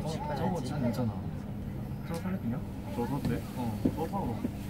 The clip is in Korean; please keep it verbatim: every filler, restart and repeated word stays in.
저거 차 괜찮아. 저거 살려주냐? 저거 사도 돼? 어. 저거 사고.